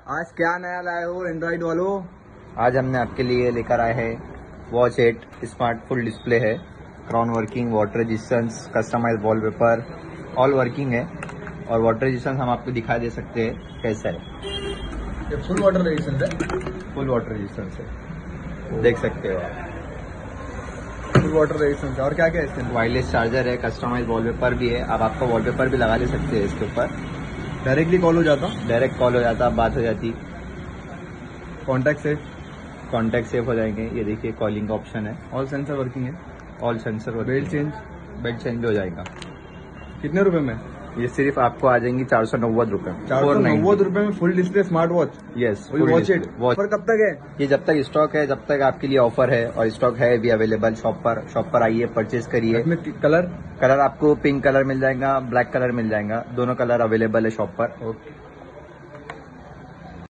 आज क्या नया लाए हो एंड्रॉइड वालों? आज हमने आपके लिए लेकर आए हैं वॉच 8 स्मार्ट फुल डिस्प्ले है, crown working, water resistance, customize wallpaper, all working है। और वाटर रेजिस्टेंस हम आपको दिखा दे सकते हैं कैसा है। ये फुल वाटर रेजिस्टेंस है? फुल वाटर रेजिस्टेंस है, देख सकते हो आप। फुल वाटर रेजिस्टेंस है। और क्या क्या है इसमें? वायरलेस चार्जर है, कस्टमाइज वॉलपेपर भी है। आप आपका वॉलपेपर भी लगा ले सकते हैं इसके ऊपर। डायरेक्टली कॉल हो जाता? डायरेक्ट कॉल हो जाता, बात हो जाती। Contact safe? कॉन्टैक्ट सेव हो जाएंगे। ये देखिए कॉलिंग का ऑप्शन है। ऑल सेंसर वर्किंग है? All sensor. Belt change? Belt change भी हो जाएगा। कितने रुपए में? ये सिर्फ आपको आ जाएंगी 490 रुपए। 490 रुपए में full display smart watch? Yes, watch 8। Watch पर कब तक है ये? जब तक स्टॉक है, जब तक आपके लिए ऑफर है। और स्टॉक है भी अवेलेबल शॉप पर आइए, परचेज करिए। इसमें कलर आपको पिंक कलर मिल जाएगा, ब्लैक कलर मिल जाएगा, दोनों कलर अवेलेबल है शॉप पर। ओके।